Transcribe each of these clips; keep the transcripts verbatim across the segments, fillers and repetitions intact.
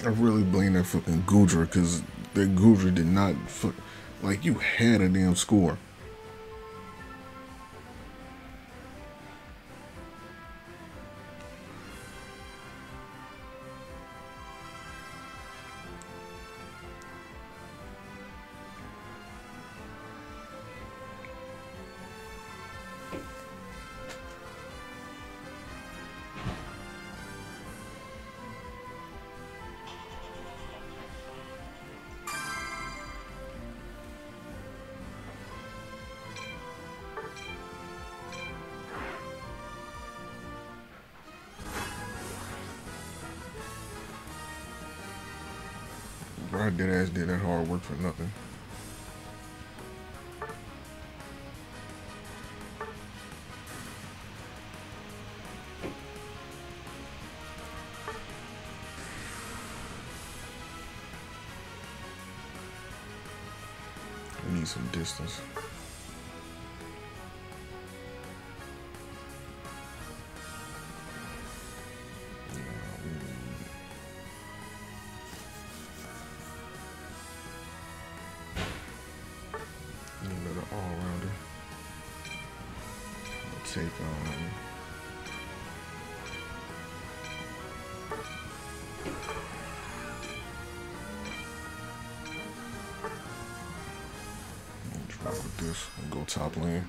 I really blame that fucking Gudra, because that Gudra did not fuck. Like, you had a damn score. But I dead ass did that hard work for nothing. I need some distance. All-rounder. I'll take um let's rock with this and go top lane.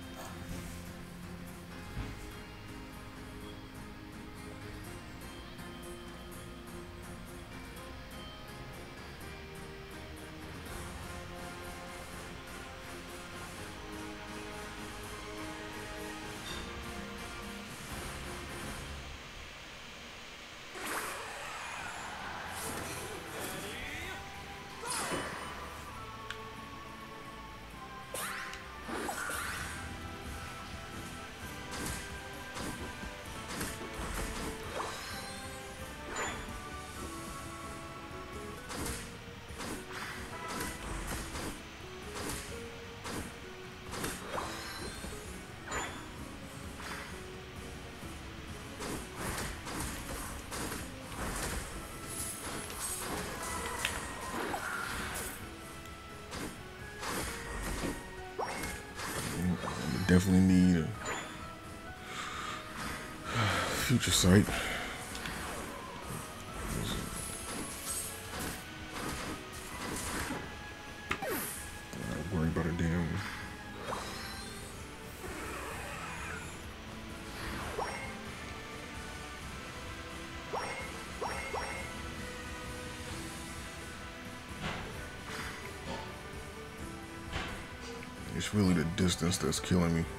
Definitely need a future sight. Not worry about a damn. It's really the distance that's killing me.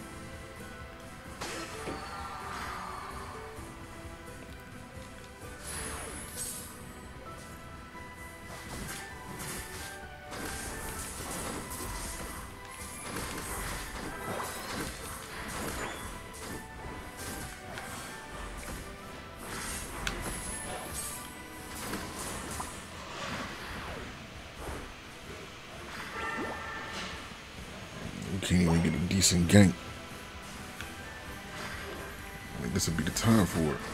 Can't even get a decent gank. I think this would be the time for it.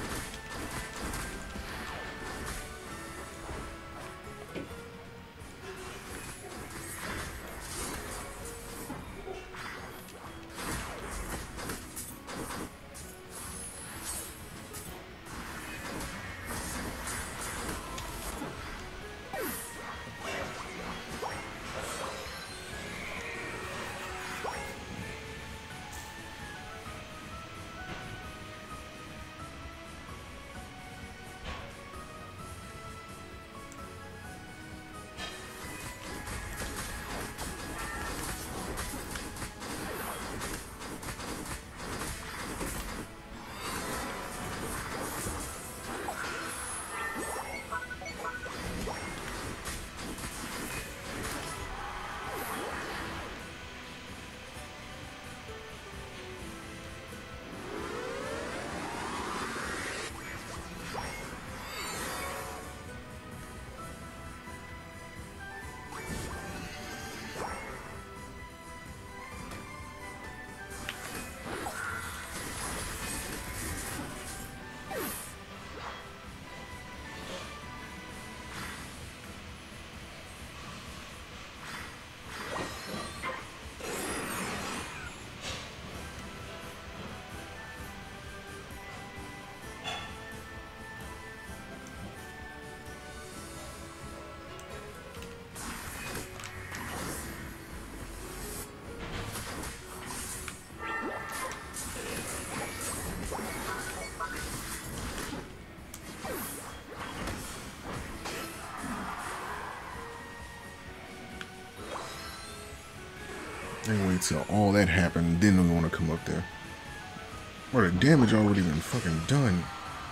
They wait till all that happened, then they want to come up there. Bro, the damage already been fucking done.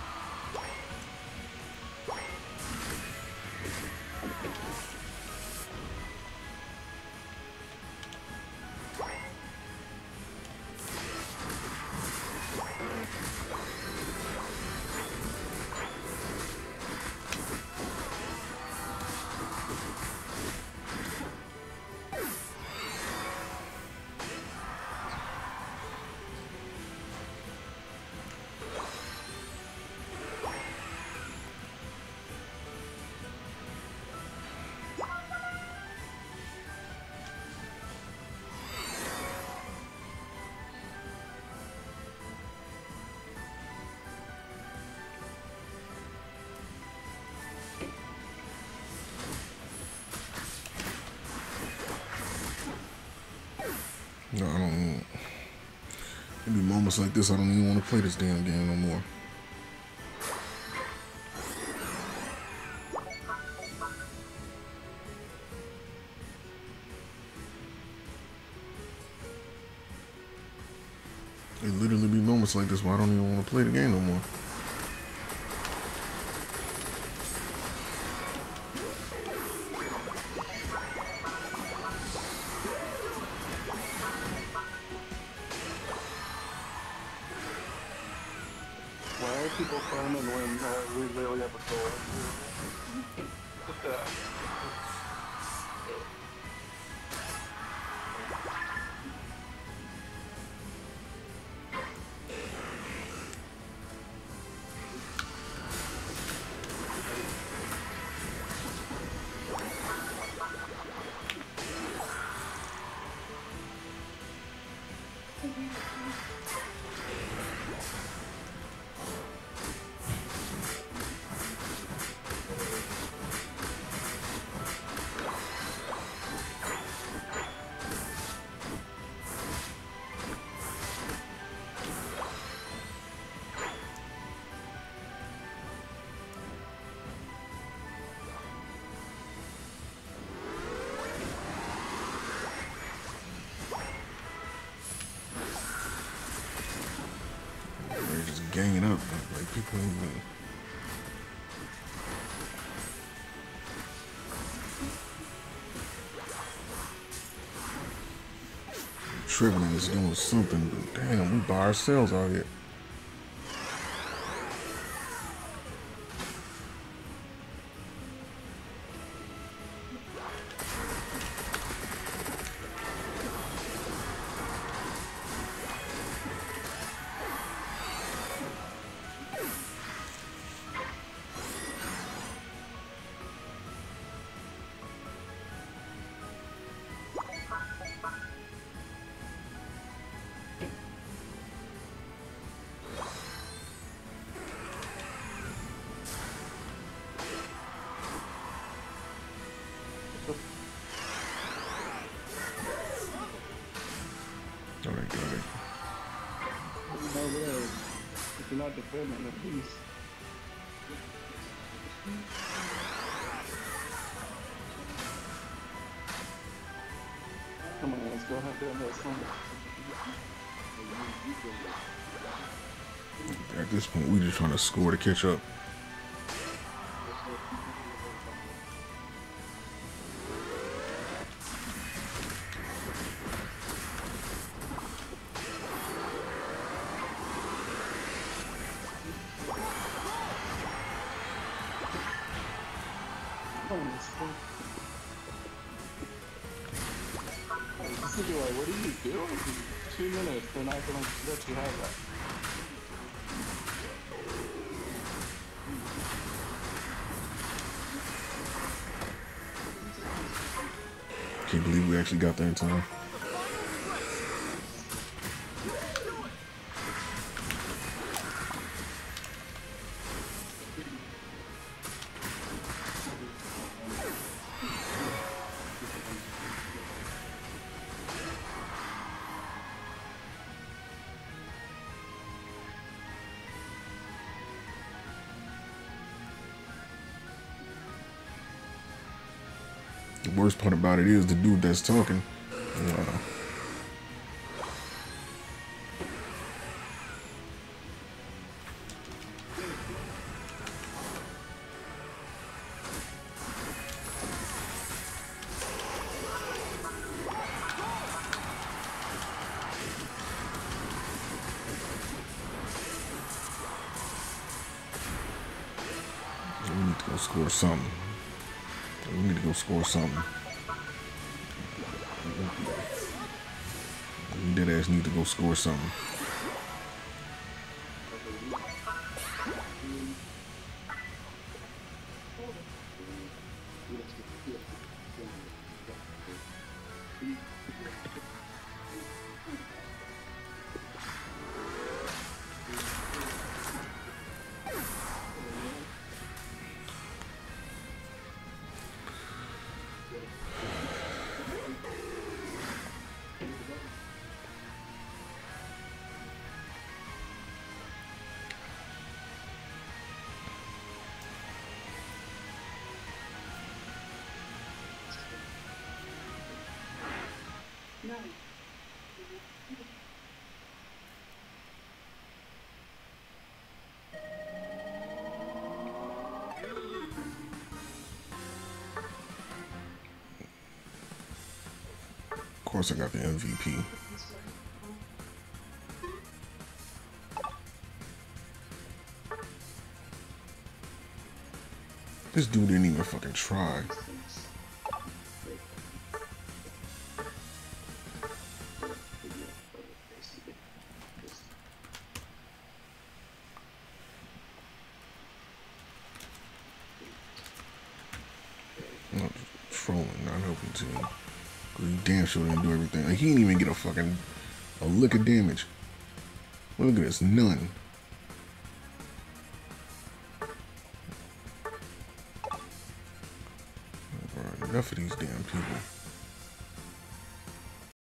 No, I don't. It be moments like this I don't even want to play this damn game no more. It literally be moments like this where I don't even want to play the game no more. Why are people farming when uh, we literally have a goal? What the? They're just ganging up like people ain't even. Tripling is doing something, but damn, we by ourselves out here. Alright, got it. No way. If you're not defending, at least. Come on, let's go have that next one. At this point, we just trying to score to catch up. This is like, what do you do? Two minutes, they're not gonna let you have that. Can't believe we actually got there in time. The worst part about it is the dude that's talking. Uh, score something. We need to go score something. Dead ass need to go score something. Of course I got the M V P. This dude didn't even fucking try. Not trolling, not helping team. He damn sure didn't do everything. Like, he didn't even get a fucking a lick of damage. Look at this, none. Enough of these damn people.